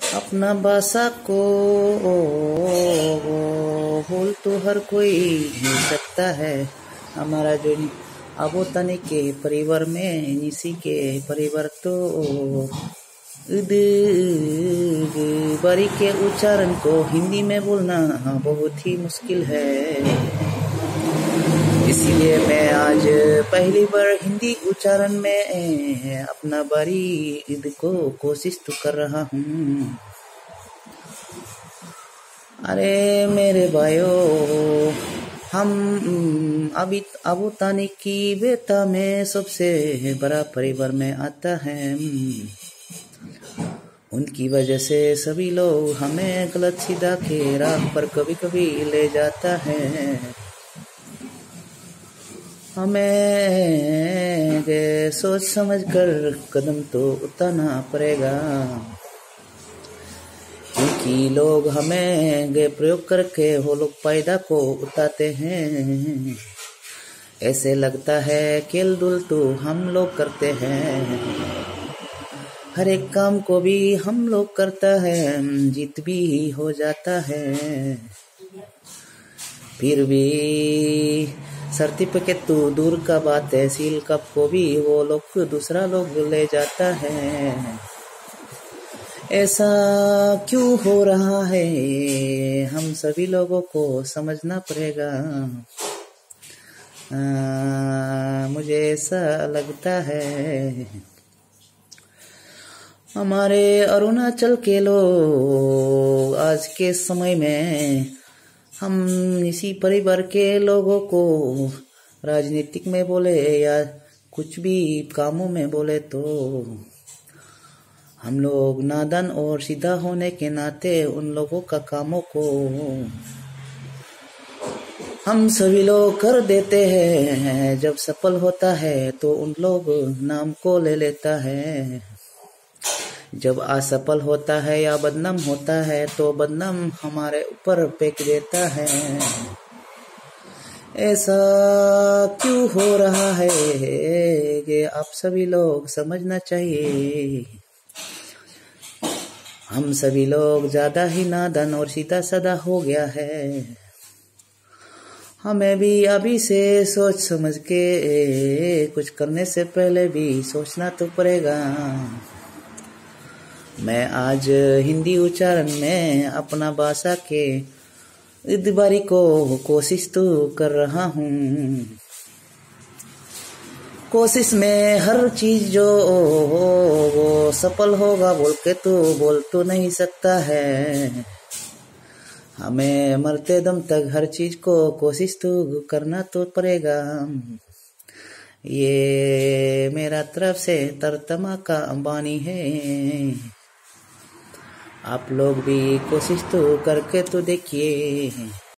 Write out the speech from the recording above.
अपना भाषा को भूल तो हर कोई नहीं सकता है। हमारा जो अबोतनी के परिवार में निशी के परिवार तो बारी के उच्चारण को हिंदी में बोलना बहुत ही मुश्किल है। इसलिए मैं आज पहली बार हिंदी उच्चारण में अपना बारी ईद को कोशिश तो कर रहा हूँ। अरे मेरे भाइयों, हम अभी अबोतानी की बेटा में सबसे बड़ा परिवार में आता है। उनकी वजह से सभी लोग हमें गलत सीधा के राह पर कभी कभी ले जाता है। हमें सोच समझ कर कदम तो उठाना पड़ेगा, क्योंकि लोग हमें प्रयोग करके वो लोग फायदा को उठाते हैं। ऐसे लगता है खेल दुल तो हम लोग करते हैं, हर एक काम को भी हम लोग करता है, जीत भी हो जाता है। फिर भी सर्टिफिकेट तो दूर का बात है, सील कप को भी वो लोग दूसरा लोग ले जाता है। ऐसा क्यों हो रहा है, हम सभी लोगों को समझना पड़ेगा। मुझे ऐसा लगता है हमारे अरुणाचल के लोग आज के समय में हम इसी परिवार के लोगों को राजनीतिक में बोले या कुछ भी कामों में बोले तो हम लोग नादान और सीधा होने के नाते उन लोगों का कामों को हम सभी लोग कर देते हैं। जब सफल होता है तो उन लोग नाम को ले लेता है, जब असफल होता है या बदनाम होता है तो बदनाम हमारे ऊपर फेंक देता है। ऐसा क्यों हो रहा है कि आप सभी लोग समझना चाहिए। हम सभी लोग ज्यादा ही नादान और सीधा साधा हो गया है। हमें भी अभी से सोच समझ के कुछ करने से पहले भी सोचना तो पड़ेगा। मैं आज हिंदी उच्चारण में अपना भाषा के इतबारी को कोशिश तो कर रहा हूँ। कोशिश में हर चीज जो वो सफल होगा बोल के तो बोल तो नहीं सकता है। हमें मरते दम तक हर चीज को कोशिश तो करना तो पड़ेगा। ये मेरा तरफ से तरतमा का अंबानी है। आप लोग भी कोशिश तो करके तो देखिए।